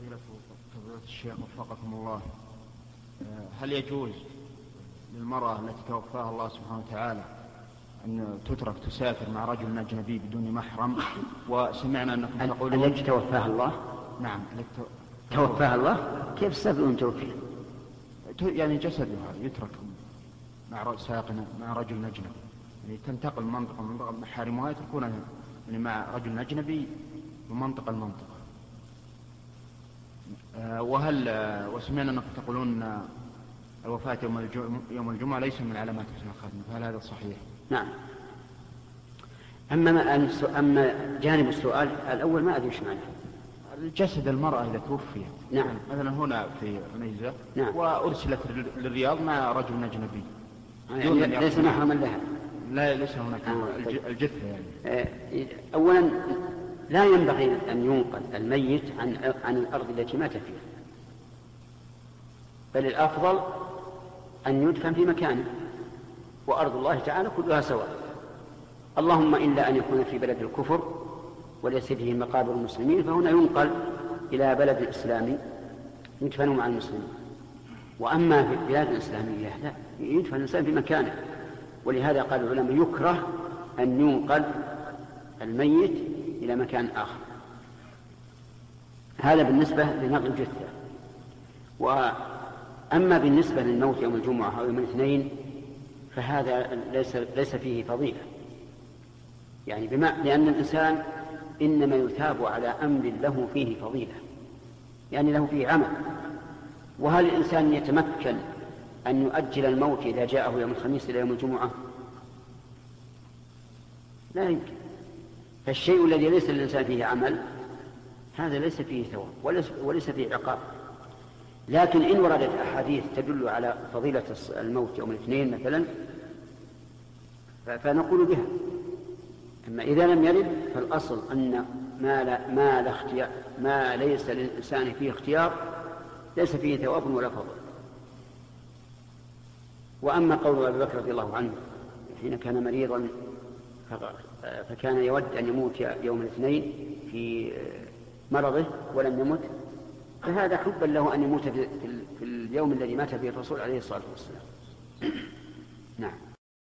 فضيلة الشيخ وفقكم الله، هل يجوز للمرأة التي توفاها الله سبحانه وتعالى أن تترك تسافر مع رجل أجنبي بدون محرم؟ وسمعنا أنكم تقولون التي توفاها الله. نعم. توفاها الله كيف تسافرون توفيه؟ يعني جسدها يترك مع سائق مع رجل أجنبي، يعني تنتقل من منطقة محارمها يتركونها يعني مع رجل أجنبي من منطقة لمنطقة. وسمعنا أنكم تقولون الوفاة يوم الجمعة ليس من علامات حسن الخاتمة، فهل هذا صحيح؟ نعم. أما جانب السؤال الأول ما أدري ايش معناه. الجسد المرأة إذا توفيت، نعم، مثلا هنا في عنيزة، نعم، وأرسلت للرياض مع رجل أجنبي يعني ليس محرما لها. لا، ليس هناك الجثة يعني. أولا لا ينبغي أن ينقل الميت عن الأرض التي مات فيها، بل الأفضل أن يدفن في مكانه، وأرض الله تعالى كلها سواء، اللهم إلا أن يكون في بلد الكفر وليس فيه مقابر المسلمين، فهنا ينقل إلى بلد إسلامي يدفن مع المسلمين. وأما في البلاد الإسلامية لا، يدفن الإنسان في مكانه. ولهذا قال العلماء يكره أن ينقل الميت إلى مكان آخر. هذا بالنسبة لنقل الجثة. وأما بالنسبة للموت يوم الجمعة أو يوم الاثنين فهذا ليس فيه فضيلة، يعني لأن الإنسان إنما يثاب على أمر له فيه فضيلة، يعني له فيه عمل. وهل الإنسان يتمكن أن يؤجل الموت إذا جاءه يوم الخميس إلى يوم الجمعة؟ لا يمكن. فالشيء الذي ليس للإنسان فيه عمل هذا ليس فيه ثواب وليس فيه عقاب. لكن إن وردت أحاديث تدل على فضيلة الموت يوم الاثنين مثلا فنقول بها. أما إذا لم يرد فالأصل أن ما ليس للإنسان فيه اختيار ليس فيه ثواب ولا فضل. وأما قول أبي بكر رضي الله عنه حين كان مريضا فكان يود أن يموت يوم الاثنين في مرضه ولم يمت، فهذا حبا له أن يموت في اليوم الذي مات فيه الرسول عليه الصلاة والسلام.